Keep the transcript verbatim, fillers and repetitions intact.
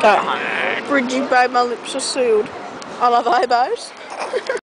That Bridgie babe, my lips are sealed. I love eyebrows.